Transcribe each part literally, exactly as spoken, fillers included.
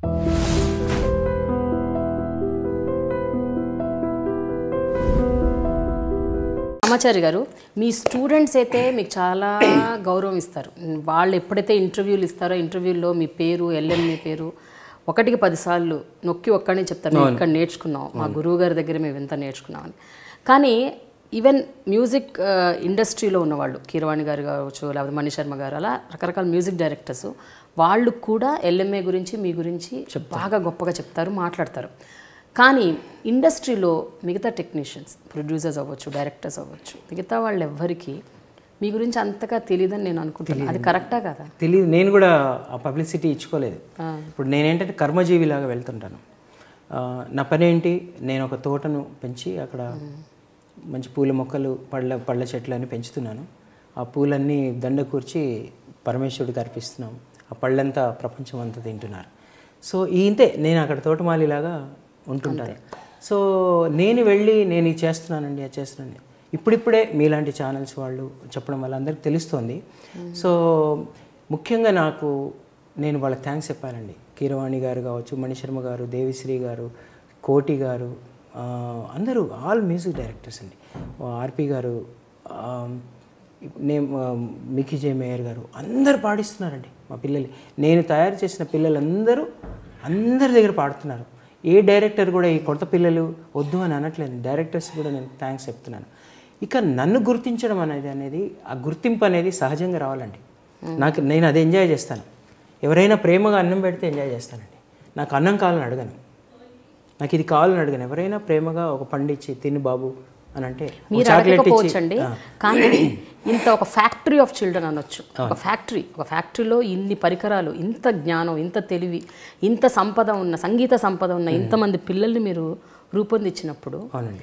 రామాచారి గారు, మీ స్టూడెంట్స్ అయితే మీకు చాలా గౌరవం ఇస్తారు. వాళ్ళు ఎప్పుడైతే ఇంటర్వ్యూలు ఇస్తారో ఇంటర్వ్యూల్లో మీ పేరు, ఎల్ఎంఏ పేరు ఒకటికి పదిసార్లు నొక్కి ఒక్కడిని చెప్తారు, మేము ఇక్కడ నేర్చుకున్నాం, మా గురువు గారి దగ్గర మేము ఎంత నేర్చుకున్నామని. కానీ ఈవెన్ మ్యూజిక్ ఇండస్ట్రీలో ఉన్నవాళ్ళు, కీరవాణి గారు కావచ్చు, లేకపోతే మణిశర్మ గారు, అలా రకరకాల మ్యూజిక్ డైరెక్టర్స్ వాళ్ళు కూడా ఎల్ఎంఏ గురించి మీ గురించి బాగా గొప్పగా చెప్తారు, మాట్లాడతారు. కానీ ఇండస్ట్రీలో మిగతా టెక్నీషియన్స్, ప్రొడ్యూసర్స్ అవ్వచ్చు, డైరెక్టర్స్ అవ్వచ్చు, మిగతా వాళ్ళు ఎవ్వరికి మీ గురించి అంతగా తెలియదని నేను అనుకుంటున్నాను. అది కరెక్టా కదా? తెలియదు. నేను కూడా ఆ పబ్లిసిటీ ఇచ్చుకోలేదు. ఇప్పుడు నేనేంటంటే కర్మజీవిలాగా వెళ్తుంటాను. నా పని ఏంటి, నేను ఒక తోటను పెంచి అక్కడ మంచి పూల మొక్కలు, పళ్ళ పళ్ళ చెట్లు అని పెంచుతున్నాను. ఆ పూలన్నీ దండ కూర్చి పరమేశ్వరుడికి అర్పిస్తున్నాం. ఆ పళ్ళంతా ప్రపంచం అంతా తింటున్నారు. సో ఇంతే, నేను అక్కడ తోటమాలిలాగా ఉంటుంటాను. సో నేను వెళ్ళి నేను ఇది చేస్తున్నానండి, అది చేస్తున్నానండి, ఇప్పుడిప్పుడే మీలాంటి ఛానల్స్ వాళ్ళు చెప్పడం వల్ల అందరికి తెలుస్తోంది. సో ముఖ్యంగా నాకు నేను వాళ్ళకి థ్యాంక్స్ చెప్పానండి. కీరవాణి గారు కావచ్చు, మణిశర్మ గారు, దేవిశ్రీ గారు, కోటి గారు, అందరూ ఆల్ మ్యూజిక్ డైరెక్టర్స్ అండి. ఆర్పి గారు, నేను మికీ జే మేయర్ గారు, అందరు పాడిస్తున్నారండి మా పిల్లలు. నేను తయారు చేసిన పిల్లలందరూ అందరి దగ్గర పాడుతున్నారు. ఏ డైరెక్టర్ కూడా ఈ కొత్త పిల్లలు వద్దు అని అనట్లేదు. డైరెక్టర్స్ కూడా నేను థ్యాంక్స్ చెప్తున్నాను. ఇక నన్ను గుర్తించడం అనేది అనేది ఆ గుర్తింపు అనేది సహజంగా రావాలండి. నాకు నేను అది ఎంజాయ్ చేస్తాను. ఎవరైనా ప్రేమగా అన్నం పెడితే ఎంజాయ్ చేస్తానండి. నాకు అన్నం కావాలని అడగను, నాకు ఇది కావాలని అడగను. ఎవరైనా ప్రేమగా ఒక పండిచ్చి తిని బాబు అని అంటే చాక్లెట్ ఇచ్చి, కానీ ఇంత ఒక ఫ్యాక్టరీ ఆఫ్ చిల్డ్రన్ అనొచ్చు. ఒక ఫ్యాక్టరీ, ఒక ఫ్యాక్టరీలో ఇన్ని పరికరాలు, ఇంత జ్ఞానం, ఇంత తెలివి, ఇంత సంపద ఉన్న, సంగీత సంపద ఉన్న ఇంతమంది పిల్లల్ని మీరు రూపొందించినప్పుడు,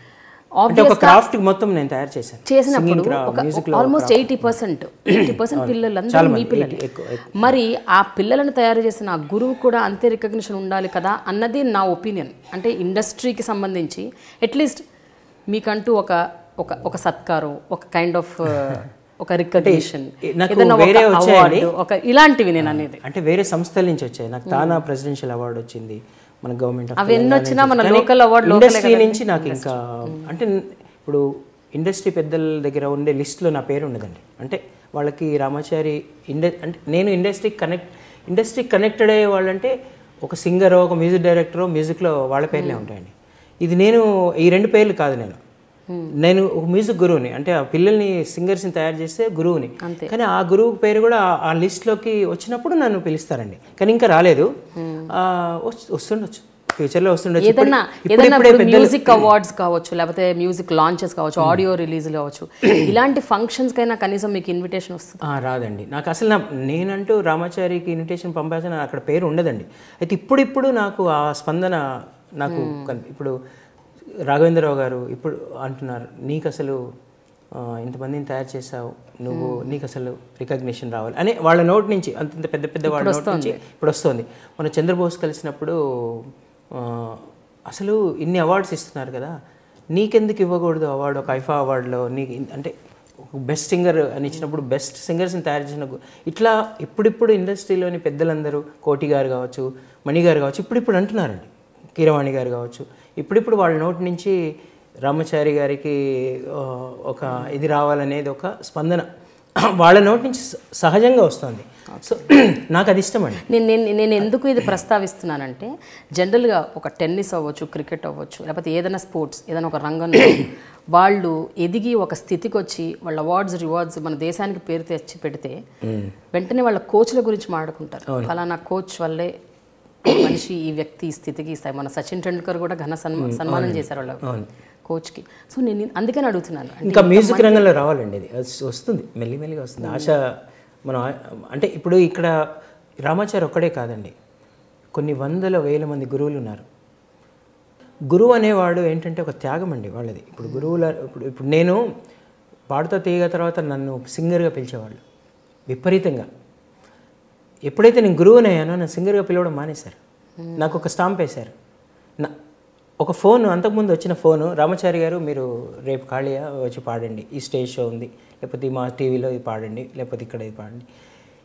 చేసినప్పుడు almost eighty percent eighty percent పిల్లలందరూ మీ పిల్లలు. మరి ఆ పిల్లలను తయారు చేసిన ఆ గురువు కూడా అంతే రికగ్నిషన్ ఉండాలి కదా అన్నది నా ఒపీనియన్. అంటే ఇండస్ట్రీకి సంబంధించి అట్లీస్ట్ మీకంటూ ఒక ఒక ఒక సత్కారం, ఒక కైండ్ ఆఫ్ ఒక రికగ్నిషన్, ఒక ఇలాంటివి నేను అనేది. అంటే వేరే సంస్థల నుంచి వచ్చాయి. నాకు తానా ప్రెసిడెన్షియల్ అవార్డు వచ్చింది, మన గవర్నమెంట్ అవి ఎన్ని వచ్చినా మన లోకల్ అవార్డు ఇండస్ట్రీ నుంచి నాకు ఇంకా. అంటే ఇప్పుడు ఇండస్ట్రీ పెద్దల దగ్గర ఉండే లిస్ట్లో నా పేరు ఉండదండి. అంటే వాళ్ళకి రామాచారి ఇండ అంటే నేను ఇండస్ట్రీ కనెక్ట్ ఇండస్ట్రీ కనెక్టెడ్ అయ్యే వాళ్ళంటే ఒక సింగరో, ఒక మ్యూజిక్ డైరెక్టరో, మ్యూజిక్లో వాళ్ళ పేర్లే ఉంటాయండి. ఇది నేను ఈ రెండు పేర్లు కాదు, నేను నేను ఒక మ్యూజిక్ గురువుని. అంటే ఆ పిల్లల్ని సింగర్స్ని తయారు చేస్తే గురువుని. కానీ ఆ గురువు పేరు కూడా ఆ లిస్ట్లోకి వచ్చినప్పుడు నన్ను పిలుస్తారండి. కానీ ఇంకా రాలేదు, వస్తుండొచ్చు, ఫ్యూచర్లో వస్తుండొచ్చు. ఏదన్నా మ్యూజిక్ అవార్డ్స్ కావచ్చు, లేకపోతే మ్యూజిక్ లాంచెస్ కావచ్చు, ఆడియో రిలీజ్ కావచ్చు, ఇలాంటి ఫంక్షన్స్ కైనా కనీసం మీకు ఇన్విటేషన్ వస్తుంది? రాదండి. నాకు అసలు నా నేనంటూ రామాచారికి ఇన్విటేషన్ పంపాల్సిన అక్కడ పేరు ఉండదండి. అయితే ఇప్పుడిప్పుడు నాకు ఆ స్పందన నాకు ఇప్పుడు రాఘవేంద్రరావు గారు ఇప్పుడు అంటున్నారు, నీకు అసలు ఇంతమందిని తయారు చేసావు నువ్వు, నీకు అసలు రికగ్నిషన్ రావాలి అని వాళ్ళ నోటి నుంచి, అంత పెద్ద పెద్ద వాళ్ళ నోటి నుంచి ఇప్పుడు వస్తుంది. మన చంద్రబోస్ కలిసినప్పుడు అసలు ఇన్ని అవార్డ్స్ ఇస్తున్నారు కదా, నీకెందుకు ఇవ్వకూడదు అవార్డు, ఒక ఐఫా అవార్డులో నీకు అంటే బెస్ట్ సింగర్ అని ఇచ్చినప్పుడు బెస్ట్ సింగర్స్ని తయారు చేసిన ఇట్లా ఇప్పుడిప్పుడు ఇండస్ట్రీలోని పెద్దలందరూ, కోటి గారు కావచ్చు, మణి గారు కావచ్చు, ఇప్పుడిప్పుడు అంటున్నారండి, కీరవాణి గారు కావచ్చు, ఇప్పుడిప్పుడు వాళ్ళ నోటి నుంచి రామచారి గారికి ఒక ఇది రావాలనేది ఒక స్పందన వాళ్ళ నోటి నుంచి సహజంగా వస్తుంది. సో నాకు అది ఇష్టం అండి. నేను నేను నేను ఎందుకు ఇది ప్రస్తావిస్తున్నానంటే, జనరల్గా ఒక టెన్నిస్ అవ్వచ్చు, క్రికెట్ అవ్వచ్చు, లేకపోతే ఏదైనా స్పోర్ట్స్, ఏదైనా ఒక రంగంలో వాళ్ళు ఎదిగి ఒక స్థితికి వచ్చి వాళ్ళ అవార్డ్స్, రివార్డ్స్ మన దేశానికి పేరు తెచ్చి పెడితే వెంటనే వాళ్ళ కోచ్ల గురించి మాట్లాడుకుంటారు. ఫలానా కోచ్ వల్లే మనిషి, ఈ వ్యక్తి ఈ స్థితికి ఇస్తాయి. మన సచిన్ టెండూల్కర్ కూడా ఘన సన్మా సన్మానం చేశారు వాళ్ళ కోచ్కి. సో నేను అందుకని అడుగుతున్నాను, ఇంకా మ్యూజిక్ రంగంలో రావాలండి. అది వస్తుంది, మెల్లిమెల్లిగా వస్తుంది ఆశ. మనం అంటే ఇప్పుడు ఇక్కడ రామాచారి ఒక్కడే కాదండి, కొన్ని వందల వేల మంది గురువులు ఉన్నారు. గురువు అనేవాడు ఏంటంటే ఒక త్యాగం అండి వాళ్ళది. ఇప్పుడు గురువుల ఇప్పుడు ఇప్పుడు నేను పాడుతా తీయగా తర్వాత నన్ను సింగర్గా పిలిచేవాళ్ళు విపరీతంగా. ఎప్పుడైతే నేను గురువుని అయ్యానో నన్ను సింగర్గా పిలవడం మానేశారు. నాకు ఒక స్టాంప్ వేశారు. నా ఒక ఫోన్, అంతకుముందు వచ్చిన ఫోను, రామచారి గారు మీరు రేపు ఖాళీగా వచ్చి పాడండి, ఈ స్టేజ్ షో ఉంది, లేకపోతే మా టీవీలో ఇది పాడండి, లేకపోతే ఇక్కడ ఇది పాడండి.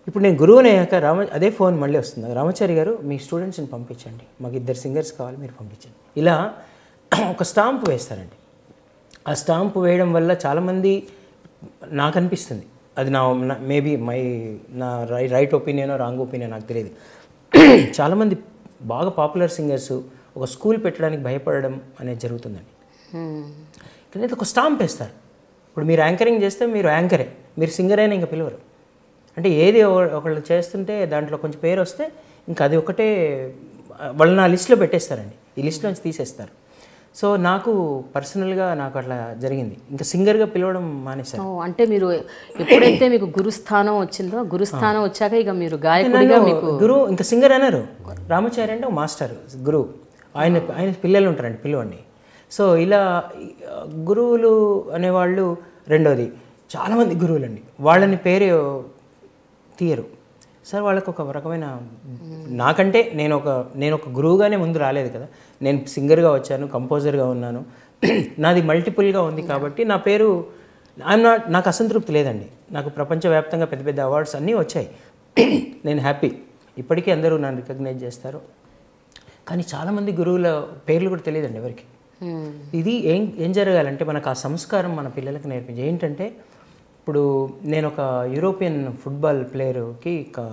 ఇప్పుడు నేను గురువుని అయ్యాక రామ అదే ఫోన్ మళ్ళీ వస్తుంది, రామచారి గారు మీ స్టూడెంట్స్ని పంపించండి, మాకు ఇద్దరు సింగర్స్ కావాలి, మీరు పంపించండి. ఇలా ఒక స్టాంప్ వేస్తారండి. ఆ స్టాంప్ వేయడం వల్ల చాలామంది, నాకు అనిపిస్తుంది, అది నా మేబీ మై నా రై రైట్ ఒపీనియన్ రాంగ్ ఒపీనియన్ నాకు తెలియదు, చాలామంది బాగా పాపులర్ సింగర్స్ ఒక స్కూల్ పెట్టడానికి భయపడడం అనేది జరుగుతుందండి. కానీ ఒక స్టాంప్ వేస్తారు. ఇప్పుడు మీరు యాంకరింగ్ చేస్తే మీరు యాంకరే, మీరు సింగర్ అయినా ఇంకా పిలవరు. అంటే ఏది ఒకళ్ళు చేస్తుంటే దాంట్లో కొంచెం పేరు వస్తే ఇంకా అది ఒకటే వాళ్ళు నా లిస్ట్లో పెట్టేస్తారండి, ఈ లిస్ట్లోంచి తీసేస్తారు. సో నాకు పర్సనల్గా నాకు అట్లా జరిగింది, ఇంకా సింగర్గా పిలవడం మానేశారు. అంటే మీరు ఎప్పుడైతే మీకు గురుస్థానం వచ్చిందో, గురుస్థానం వచ్చాక ఇక మీరు గాయకుడిగా మీకు గురువు ఇంకా సింగర్ అన్నారు. రామచారి అంటే ఒక మాస్టర్ గురువు, ఆయన ఆయన పిల్లలు ఉంటారండి, పిలవండి. సో ఇలా గురువులు అనేవాళ్ళు, రెండోది చాలామంది గురువులు అండి, వాళ్ళని పేరు తీయరు సార్. వాళ్ళకు ఒక రకమైన, నాకంటే నేను ఒక నేను ఒక గురువుగానే ముందు రాలేదు కదా, నేను సింగర్గా వచ్చాను, కంపోజర్గా ఉన్నాను, నాది మల్టిపుల్గా ఉంది కాబట్టి నా పేరు ఐఎమ్ నాట్, నాకు అసంతృప్తి లేదండి. నాకు ప్రపంచవ్యాప్తంగా పెద్ద పెద్ద అవార్డ్స్ అన్నీ వచ్చాయి, నేను హ్యాపీ, ఇప్పటికీ అందరూ నన్ను రికగ్నైజ్ చేస్తారు. కానీ చాలామంది గురువుల పేర్లు కూడా తెలియదండి ఎవరికి. ఇది ఏం ఏం జరగాలంటే మనకు ఆ సంస్కారం మన పిల్లలకు నేర్పించి, ఏంటంటే ఇప్పుడు నేను ఒక యూరోపియన్ ఫుట్బాల్ ప్లేయర్కి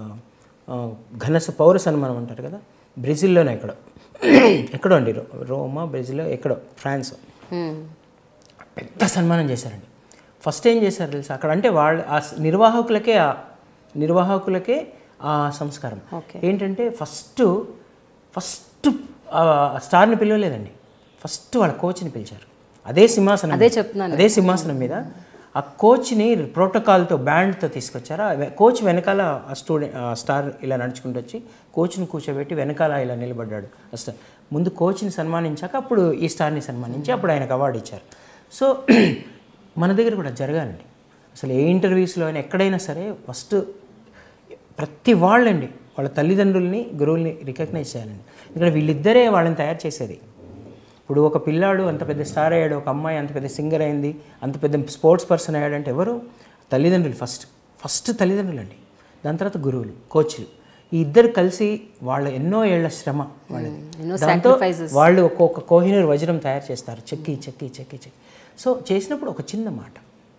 ఘన పౌర సన్మానం అంటారు కదా, బ్రెజిల్లోనే ఎక్కడో ఎక్కడో అండి, రోమా బ్రెజిల్లో ఎక్కడో ఫ్రాన్స్, పెద్ద సన్మానం చేశారండి. ఫస్ట్ ఏం చేశారు తెలుసా అక్కడ, అంటే వాళ్ళు ఆ నిర్వాహకులకే ఆ నిర్వాహకులకే ఆ సంస్కారం ఏంటంటే ఫస్ట్ ఫస్ట్ స్టార్ని పిలవలేదండి, ఫస్ట్ వాళ్ళ కోచ్ని పిలిచారు. అదే సింహాసనం, అదే చెప్తున్నాను, అదే సింహాసనం మీద ఆ కోచ్ని ప్రోటోకాల్తో బ్యాండ్తో తీసుకొచ్చారు. కోచ్ వెనకాల ఆ స్టూడెంట్ స్టార్ ఇలా నడుచుకుంటూ వచ్చి కోచ్ని కూర్చోబెట్టి వెనకాల ఇలా నిలబడ్డాడు. అసలు ముందు కోచ్ని సన్మానించాక అప్పుడు ఈ స్టార్ని సన్మానించి అప్పుడు ఆయనకు అవార్డు ఇచ్చారు. సో మన దగ్గర కూడా జరగాలండి. అసలు ఏ ఇంటర్వ్యూస్లో అయినా ఎక్కడైనా సరే ఫస్ట్ ప్రతి వాళ్ళండి వాళ్ళ తల్లిదండ్రుల్ని గురువుల్ని రికగ్నైజ్ చేయాలండి. ఎందుకంటే వీళ్ళిద్దరే వాళ్ళని తయారు చేసేది. ఇప్పుడు ఒక పిల్లాడు అంత పెద్ద స్టార్ అయ్యాడు, ఒక అమ్మాయి అంత పెద్ద సింగర్ అయింది, అంత పెద్ద స్పోర్ట్స్ పర్సన్ అయ్యాడంటే ఎవరు? తల్లిదండ్రులు ఫస్ట్ ఫస్ట్ తల్లిదండ్రులు అండి, దాని తర్వాత గురువులు, కోచ్లు. ఈ ఇద్దరు కలిసి వాళ్ళ ఎన్నో ఏళ్ల శ్రమ వాళ్ళది, దాంతో వాళ్ళు ఒక్కొక్క కోహినూర్ వజ్రం తయారు చేస్తారు, చెక్కి చెక్కి చెక్కి చెక్కి. సో చేసినప్పుడు ఒక చిన్న మాట,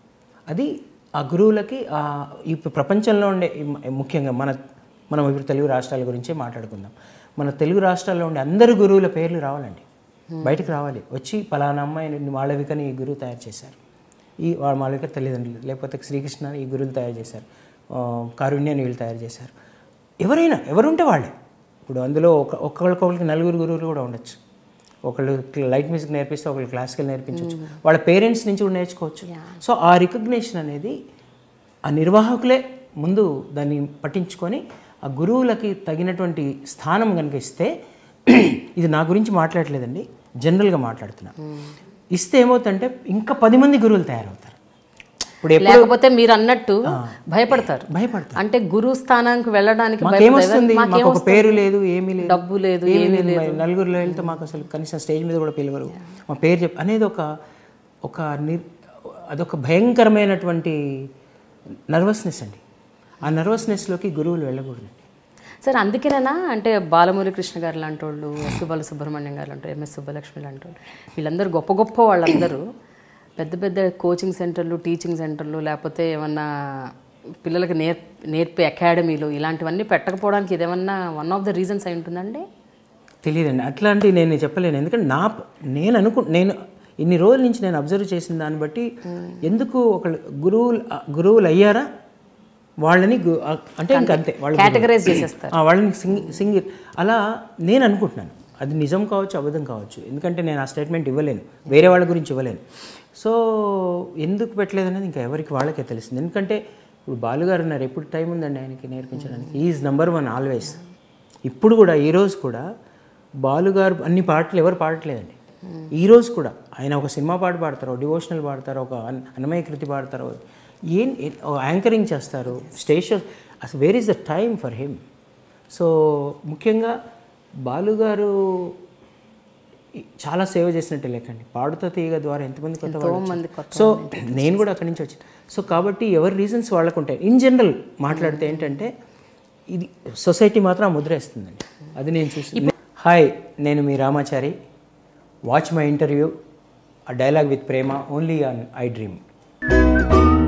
అది ఆ గురువులకి ఈ ప్రపంచంలో ఉండే, ముఖ్యంగా మన మనం ఇప్పుడు తెలుగు రాష్ట్రాల గురించే మాట్లాడుకుందాం. మన తెలుగు రాష్ట్రాల్లో ఉండే అందరు గురువుల పేర్లు రావాలండి, బయటకు రావాలి. వచ్చి పలానా అమ్మాయిని మాళవికని ఈ గురువు తయారు చేశారు, ఈ వాళ్ళ మాళవిక తల్లిదండ్రులు, లేకపోతే శ్రీకృష్ణ ఈ గురువులు తయారు చేశారు, కారుణ్యాన్ని వీళ్ళు తయారు చేశారు. ఎవరైనా ఎవరుంటే వాళ్ళే. ఇప్పుడు అందులో ఒక ఒక్కొక్కరికి నలుగురు గురువులు కూడా ఉండొచ్చు. ఒకళ్ళు లైట్ మ్యూజిక్ నేర్పిస్తే ఒకళ్ళు క్లాసికల్ నేర్పించవచ్చు, వాళ్ళ పేరెంట్స్ నుంచి కూడా నేర్చుకోవచ్చు. సో ఆ రికగ్నేషన్ అనేది ఆ నిర్వాహకులే ముందు దాన్ని పట్టించుకొని ఆ గురువులకి తగినటువంటి స్థానం కనుక ఇస్తే, ఇది నా గురించి మాట్లాడలేదండి, జనరల్గా మాట్లాడుతున్నాను, ఇస్తే ఏమవుతుందంటే ఇంకా పది మంది గురువులు తయారవుతారు. ఇప్పుడు లేకపోతే మీరు అన్నట్టు భయపడతారు భయపడతారు అంటే గురువు స్థానానికి వెళ్ళడానికి ఏమొస్తుంది, మాకు ఒక పేరు లేదు, ఏమీ లేదు, డబ్బు లేదు, ఏమీ లేదు, నలుగురిలో వెళ్తే మాకు అసలు కనీసం స్టేజ్ మీద కూడా పిలవరు, మా పేరు చెప్పి అనేది ఒక ఒక నిర్ అదొక భయంకరమైనటువంటి నర్వస్నెస్ అండి. ఆ నర్వస్నెస్లోకి గురువులు వెళ్ళకూడదండి. సార్ అందుకేనా అంటే బాలమురళీ కృష్ణ గారు లాంటి వాళ్ళు, ఎస్ బాలసుబ్రహ్మణ్యం గారు లాంటి, ఎంఎస్ సుబ్బలక్ష్మి లాంటి వాళ్ళు, వీళ్ళందరూ గొప్ప గొప్ప వాళ్ళందరూ పెద్ద పెద్ద కోచింగ్ సెంటర్లు, టీచింగ్ సెంటర్లు, లేకపోతే ఏమన్నా పిల్లలకి నేర్ నేర్పే అకాడమీలు ఇలాంటివన్నీ పెట్టకపోవడానికి ఇదేమన్నా వన్ ఆఫ్ ద రీజన్స్ అయి ఉంటుందండి? తెలియదండి, అట్లాంటి నేను చెప్పలేను. ఎందుకంటే నా నేను అనుకు నేను ఇన్ని రోజుల నుంచి నేను అబ్జర్వ్ చేసిన దాన్ని బట్టి, ఎందుకు ఒకళ్ళు గురువులు గురువులు అయ్యారా వాళ్ళని అంటే ఇంకా అంతే వాళ్ళు కేటగరైజ్ చేసేస్తారు, వాళ్ళని సింగ్ సింగర్ అలా నేను అనుకుంటున్నాను. అది నిజం కావచ్చు, అబద్ధం కావచ్చు, ఎందుకంటే నేను ఆ స్టేట్మెంట్ ఇవ్వలేను, వేరే వాళ్ళ గురించి ఇవ్వలేను. సో ఎందుకు పెట్టలేదనేది ఇంకా ఎవరికి వాళ్ళకే తెలిసింది. ఎందుకంటే ఇప్పుడు బాలుగారు ఉన్నారు, ఎప్పుడు టైం ఉందండి ఆయనకి నేర్పించడానికి? Is number one always. ఇప్పుడు కూడా ఈరోజు కూడా బాలుగారు అన్ని పాటలు ఎవరు పాడట్లేదండి. ఈరోజు కూడా ఆయన ఒక సినిమా పాట పాడతారో, డివోషనల్ పాడతారో, ఒక అన్నమయ కృతి పాడతారో, ఏం యాంకరింగ్ చేస్తారు, స్టేజ్ షో, అసలు where is the time for him. So ముఖ్యంగా బాలుగారు చాలా సేవ చేసినట్టు లేకండి. పాడుతో తీగ ద్వారా ఎంతమంది కొత్త వాళ్ళు మంది వచ్చారు. సో నేను కూడా అక్కడి నుంచి వచ్చాను. సో కాబట్టి ఎవరి రీజన్స్ వాళ్ళకు ఉంటాయి. ఇన్ జనరల్ మాట్లాడితే ఏంటంటే ఇది సొసైటీ మాత్రం ఆ ముద్ర వేస్తుందండి. అది నేను చూసి. హాయ్, నేను మీ Ramachari. Watch my interview, a dialogue with Prema, only on I dream.